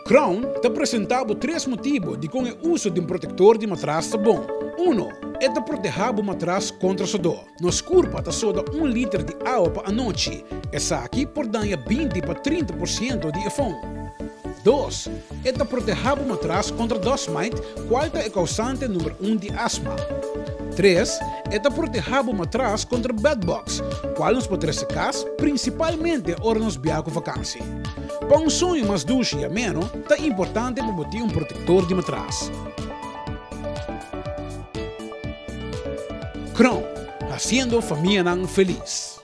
Crown te apresentava três motivos de como o uso de um protetor de matraz é bom. 1. É de proteger o matraz contra sudor. Nos curva te soda 1 litro de água para a noite. Essa aqui por danha 20 para 30% de efeito. 2. É de proteger o matraz contra dustmite, qual é causante número 1 de asma. 3. É de proteger o matraz contra bedbugs, qual nos pode secar, principalmente hora nos viagens vacância. Para um sonho mais doce e ameno, é importante para botar um protetor de matraz. Crown, haciendo familia feliz.